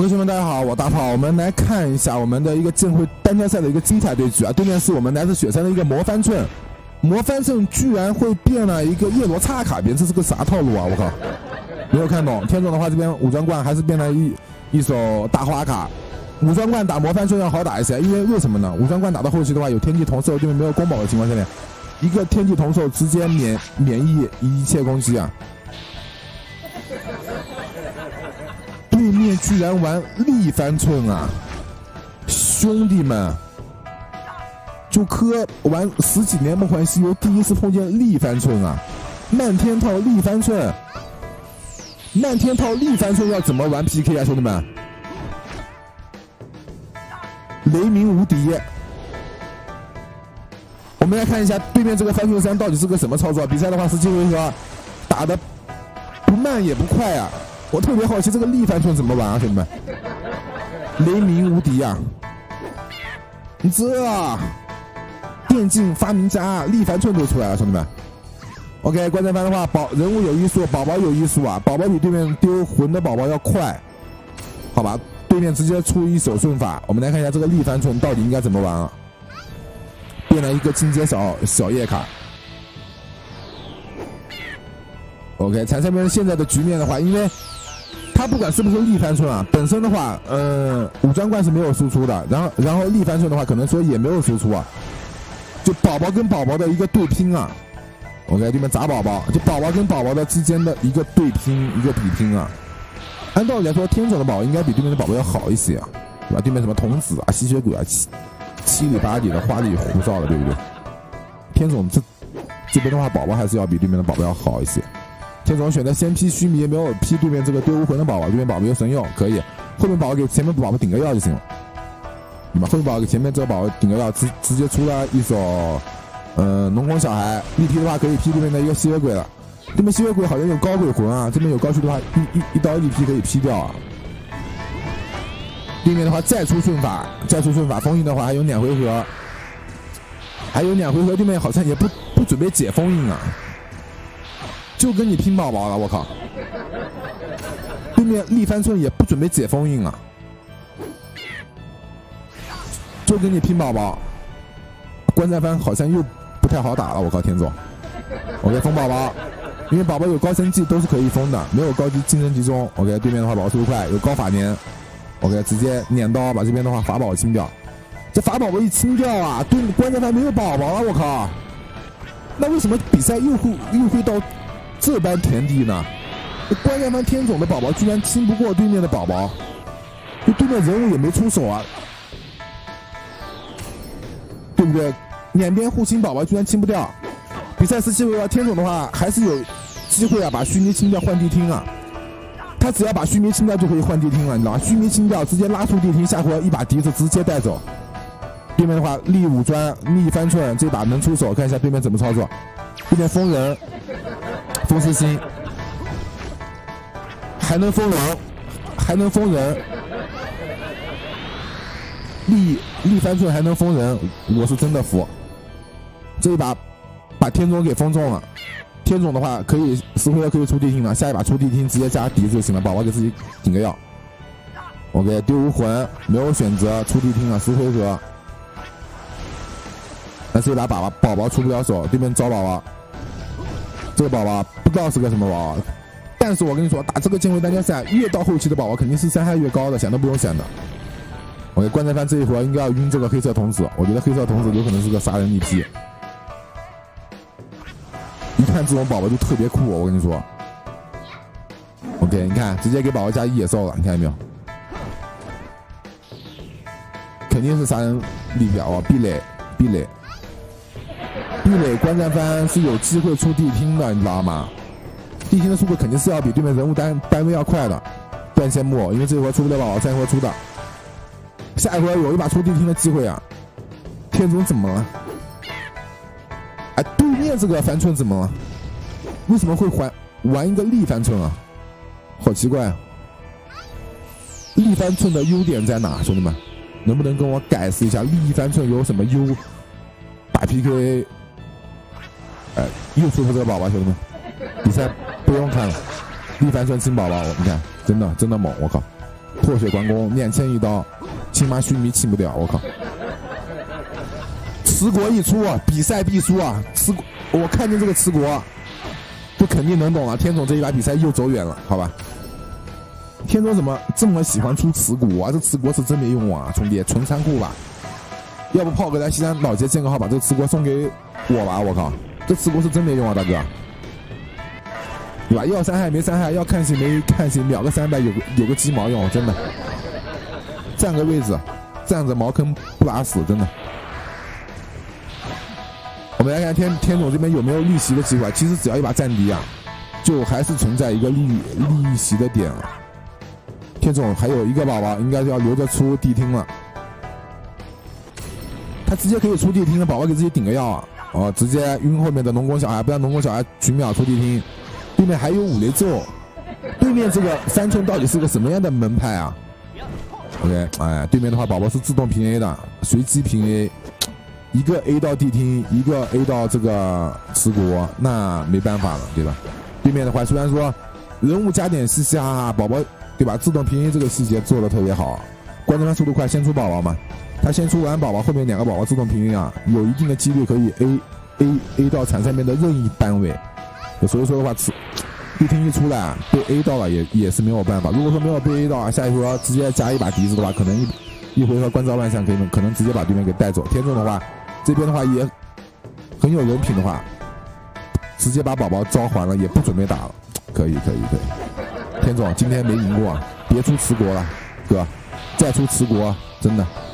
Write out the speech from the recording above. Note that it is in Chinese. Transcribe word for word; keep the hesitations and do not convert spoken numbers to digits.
各位兄弟们，大家好，我大炮。我们来看一下我们的一个剑会单挑赛的一个精彩对局啊！对面是我们来自雪山的一个魔翻寸，魔翻寸居然会变了一个叶罗刹卡边，这是个啥套路啊？我靠，没有看懂。天总的话，这边武装冠还是变了一一手大花卡，武装冠打魔翻寸要好打一些，因为为什么呢？武装冠打到后期的话，有天际同兽，对面没有攻保的情况下面，一个天际同兽直接免免疫一切攻击啊！ 对面居然玩力翻寸啊！兄弟们，就磕玩十几年梦幻西游，第一次碰见力翻寸啊！漫天套力翻寸，漫天套力翻寸要怎么玩 P K 啊，兄弟们？雷鸣无敌！我们来看一下对面这个翻寸三到底是个什么操作？比赛的话，十七回合打的不慢也不快啊！ 我特别好奇这个力翻寸怎么玩啊，兄弟们！雷鸣无敌啊！这电竞发明家力翻寸都出来了，兄弟们。OK， 观战番的话，宝人物有医术，宝宝有医术啊，宝宝比对面丢魂的宝宝要快，好吧？对面直接出一手顺法，我们来看一下这个力翻寸到底应该怎么玩啊？变了一个进阶小小叶卡。 OK， 彩上面现在的局面的话，因为他不管是不是力翻寸啊，本身的话，呃，武装冠是没有输出的，然后然后力翻寸的话，可能说也没有输出啊，就宝宝跟宝宝的一个对拼啊。OK， 对面砸宝宝，就宝宝跟宝宝的之间的一个对拼，一个比拼啊。按道理来说，天种的宝宝应该比对面的宝宝要好一些啊，对吧？对面什么童子啊、吸血鬼啊，七七里八里的花里胡哨的，对不对？天种这这边的话，宝宝还是要比对面的宝宝要好一些。 天总选择先劈须弥，没有劈对面这个丢无魂的宝宝，对面宝宝有神佑可以，后面宝宝给前面宝宝顶个药就行了，对吧？后面宝宝给前面这个宝宝顶个药，直直接出了一手，呃，农工小孩力劈的话可以劈对面的一个吸血鬼了，对面吸血鬼好像有高鬼魂啊，这边有高虚的话一一一刀力劈可以劈掉啊。对面的话再出顺法，再出顺法封印的话还有两回合，还有两回合，对面好像也不不准备解封印啊。 就跟你拼宝宝了，我靠！对面力翻寸也不准备解封印啊，就跟你拼宝宝。观战番好像又不太好打了，我靠！天总 ，OK 封宝宝，因为宝宝有高升技都是可以封的，没有高级精神集中。OK 对面的话宝宝速度快，有高法年 ，OK 直接撵刀把这边的话法宝清掉。这法宝宝一清掉啊，对观战番没有宝宝了，我靠！那为什么比赛又会又会到？ 这般田地呢？观战番天种的宝宝居然清不过对面的宝宝，就对面人物也没出手啊，对不对？两边互清宝宝居然清不掉，比赛十七回合，天种的话还是有机会啊，把须弥清掉换地听啊。他只要把须弥清掉就可以换地听了，你知道吗？须弥清掉直接拉出地听，下回合一把笛子直接带走。对面的话力武装力翻寸这把能出手，看一下对面怎么操作。对面封人。 封私心，还能封人，还能封人，力力翻寸还能封人，我是真的服。这一把把天种给封中了，天种的话可以十回合可以出地听了，下一把出地听直接加笛子就行了，宝宝给自己顶个药。OK 丢无魂没有选择出地听了，十回合，但是一把宝宝宝宝出不了手，对面招宝宝。 这个宝宝不知道是个什么宝宝，但是我跟你说，打这个剑会单挑赛，越到后期的宝宝肯定是伤害越高的，想都不用想的。OK， 观战番这一回应该要晕这个黑色童子，我觉得黑色童子有可能是个杀人利劈。一看这种宝宝就特别酷，我跟你说。OK， 你看直接给宝宝加一野兽了，你看见没有？肯定是杀人利劈哦，壁垒，壁垒。 壁垒观战番是有机会出地听的，你知道吗？地听的速度肯定是要比对面人物单单位要快的。断线木，因为这一回出不了宝宝，下一回出的。下一回有一把出地听的机会啊！天种怎么了？哎，对面这个翻寸怎么了？为什么会还玩一个力翻寸啊？好奇怪啊！力翻寸的优点在哪，兄弟们？能不能跟我解释一下力翻寸有什么优？打 P K。 呃，又出这个宝宝，兄弟们，比赛不用看了，力翻寸清宝宝，你看，真的真的猛，我靠！ 破血关公两千一刀，亲妈须弥亲不掉，我靠！持国一出啊，比赛必输啊！持我看见这个持国，就肯定能懂了。天总这一把比赛又走远了，好吧？天总怎么这么喜欢出持国啊？这持国是真没用啊，兄弟，纯仓库吧？要不炮哥来西山老街建个号，把这个持国送给我吧！我靠，这持国是真没用啊，大哥，对吧？要伤害没伤害，要看血没看血，秒个三百有个有个鸡毛用，真的。占个位置，占着茅坑不打死，真的。我们来看天天总这边有没有逆袭的机会？其实只要一把战敌啊，就还是存在一个逆逆袭的点啊。天总还有一个宝宝，应该就要留着出地听了。他直接可以出地听的宝宝给自己顶个药啊！哦，直接晕后面的龙宫小孩，不让龙宫小孩群秒出地听。对面还有五雷咒，对面这个三寸到底是个什么样的门派啊 ？OK， 哎，对面的话宝宝是自动平 A 的，随机平 A。一个 A 到地听，一个 A 到这个持国，那没办法了，对吧？对面的话虽然说人物加点嘻嘻哈哈，宝宝对吧？自动平 A 这个细节做的特别好，关键他速度快，先出宝宝嘛，他先出完宝宝，后面两个宝宝自动平 A 啊，有一定的几率可以 A A A 到场上面的任意单位，所以说的话，地听一出来被 A 到了也也是没有办法。如果说没有被 A 到啊，下一回合直接加一把笛子的话，可能一一回合关照乱象可以可能直接把对面给带走。天纵的话。这边的话也很有人品的话，直接把宝宝召还了，也不准备打了，可以可以可以。天总今天没赢过，别出持国了，哥，再出持国真的。